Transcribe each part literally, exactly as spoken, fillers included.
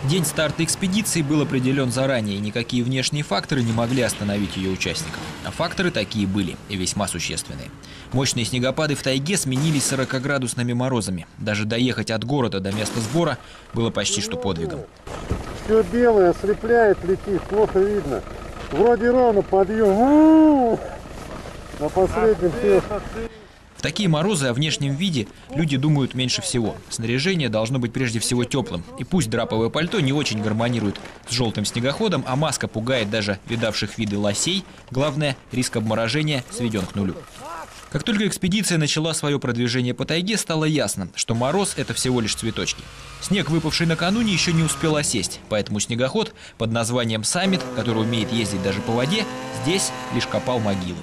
День старта экспедиции был определен заранее, и никакие внешние факторы не могли остановить ее участников. А факторы такие были, и весьма существенные. Мощные снегопады в тайге сменились сорокаградусными морозами. Даже доехать от города до места сбора было почти что подвигом. Все белое, ослепляет, летит, плохо видно. Вроде ровно подъем, на последнем все. В такие морозы о внешнем виде люди думают меньше всего. Снаряжение должно быть прежде всего теплым. И пусть драповое пальто не очень гармонирует с желтым снегоходом, а маска пугает даже видавших виды лосей, главное, риск обморожения сведен к нулю. Как только экспедиция начала свое продвижение по тайге, стало ясно, что мороз – это всего лишь цветочки. Снег, выпавший накануне, еще не успел осесть, поэтому снегоход под названием «Саммит», который умеет ездить даже по воде, здесь лишь копал могилы.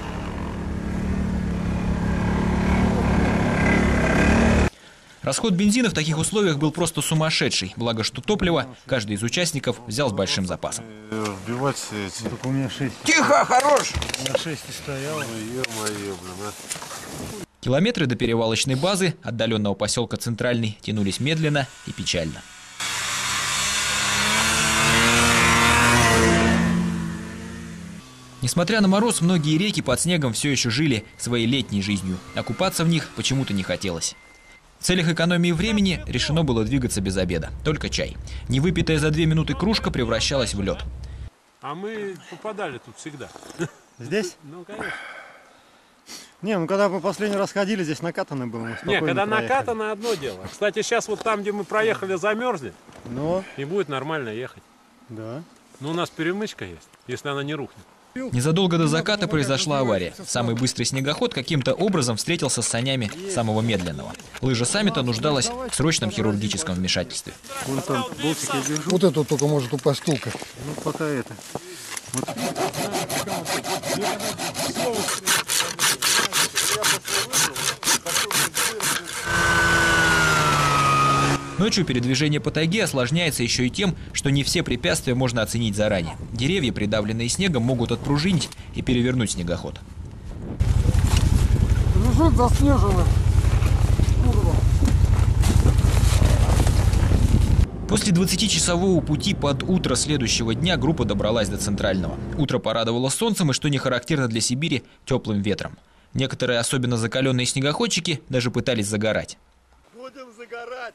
Расход бензина в таких условиях был просто сумасшедший, благо что топливо каждый из участников взял с большим запасом. Тихо, хорош! Километры до перевалочной базы, отдаленного поселка Центральный, тянулись медленно и печально. Несмотря на мороз, многие реки под снегом все еще жили своей летней жизнью, а купаться в них почему-то не хотелось. В целях экономии времени решено было двигаться без обеда, только чай. Невыпитая за две минуты кружка превращалась в лед. А мы попадали тут всегда. Здесь? Ну, конечно. Не, ну когда мы последний раз ходили, здесь накатано было. Не, когда накатано, одно дело. Кстати, сейчас вот там, где мы проехали, замерзли. Но... И будет нормально ехать. Да. Но у нас перемычка есть, если она не рухнет. Незадолго до заката произошла авария. Самый быстрый снегоход каким-то образом встретился с санями самого медленного. Лыжа «Саммита» нуждалась в срочном хирургическом вмешательстве. Вон там болтик я держу. Вот это только может упасть стулка. Ну пока это. Вот. Ночью передвижение по тайге осложняется еще и тем, что не все препятствия можно оценить заранее. Деревья, придавленные снегом, могут отпружинить и перевернуть снегоход. Лежит заснежено. После двадцатичасового пути под утро следующего дня группа добралась до Центрального. Утро порадовало солнцем и, что не характерно для Сибири, теплым ветром. Некоторые особенно закаленные снегоходчики даже пытались загорать. Будем загорать.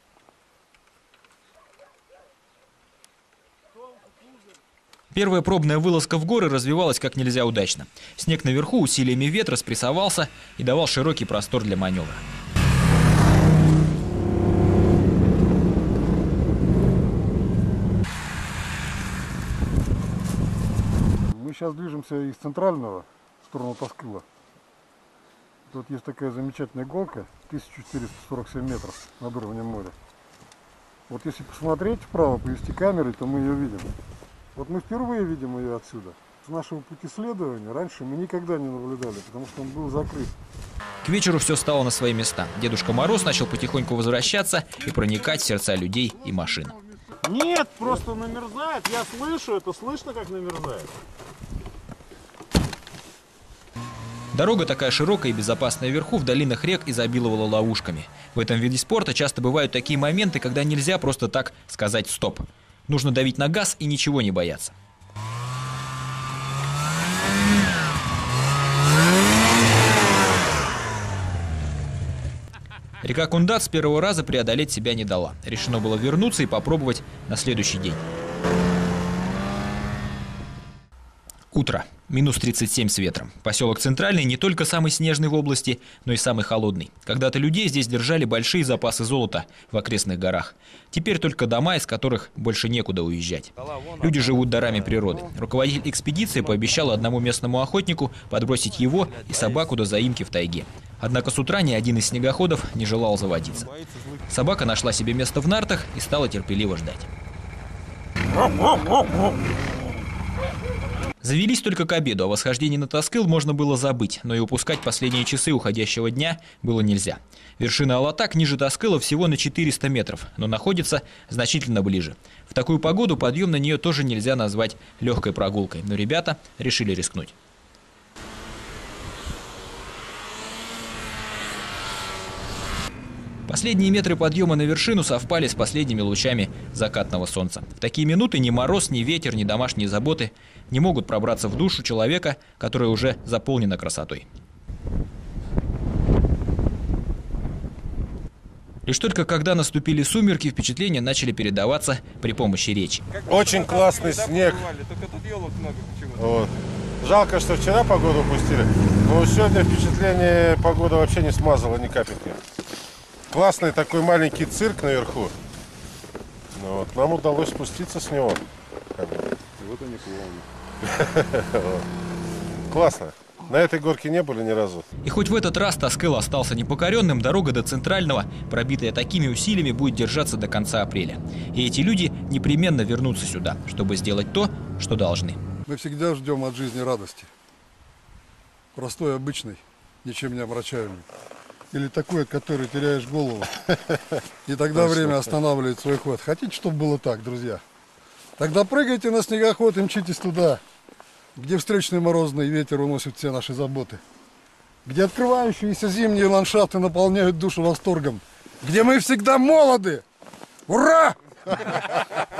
Первая пробная вылазка в горы развивалась как нельзя удачно. Снег наверху усилиями ветра спрессовался и давал широкий простор для маневра. Мы сейчас движемся из Центрального в сторону Таскыла. Тут есть такая замечательная горка, тысяча четыреста сорок семь метров над уровнем моря. Вот если посмотреть вправо, повести камерой, то мы ее видим. Вот мы впервые видим ее отсюда. С нашего пути следования раньше мы никогда не наблюдали, потому что он был закрыт. К вечеру все стало на свои места. Дедушка Мороз начал потихоньку возвращаться и проникать в сердца людей и машин. Нет, просто намерзает. Я слышу, это слышно, как намерзает. Дорога такая широкая и безопасная вверху, в долинах рек изобиловала ловушками. В этом виде спорта часто бывают такие моменты, когда нельзя просто так сказать «стоп». Нужно давить на газ и ничего не бояться. Река Кундат с первого раза преодолеть себя не дала. Решено было вернуться и попробовать на следующий день. Утро. Минус тридцать семь с ветром. Поселок Центральный не только самый снежный в области, но и самый холодный. Когда-то людей здесь держали большие запасы золота в окрестных горах. Теперь только дома, из которых больше некуда уезжать. Люди живут дарами природы. Руководитель экспедиции пообещал одному местному охотнику подбросить его и собаку до заимки в тайге. Однако с утра ни один из снегоходов не желал заводиться. Собака нашла себе место в нартах и стала терпеливо ждать. Завелись только к обеду, о восхождении на Таскыл можно было забыть, но и упускать последние часы уходящего дня было нельзя. Вершина Алатак ниже Таскыла всего на четыреста метров, но находится значительно ближе. В такую погоду подъем на нее тоже нельзя назвать легкой прогулкой, но ребята решили рискнуть. Последние метры подъема на вершину совпали с последними лучами закатного солнца. В такие минуты ни мороз, ни ветер, ни домашние заботы не могут пробраться в душу человека, которая уже заполнена красотой. Лишь только когда наступили сумерки, впечатления начали передаваться при помощи речи. Очень классный снег. Вот. Жалко, что вчера погоду упустили, но сегодня впечатление погода вообще не смазала ни капельки. Классный такой маленький цирк наверху. Ну, вот. Нам удалось спуститься с него. Вот они клоуны. Классно. На этой горке не были ни разу. И хоть в этот раз Таскыл остался непокоренным, дорога до Центрального, пробитая такими усилиями, будет держаться до конца апреля. И эти люди непременно вернутся сюда, чтобы сделать то, что должны. Мы всегда ждем от жизни радости. Простой, обычный, ничем не омрачаемый. Или такой, от которой теряешь голову. И тогда время останавливает свой ход. Хотите, чтобы было так, друзья? Тогда прыгайте на снегоход и мчитесь туда, где встречный морозный ветер уносит все наши заботы. Где открывающиеся зимние ландшафты наполняют душу восторгом. Где мы всегда молоды! Ура!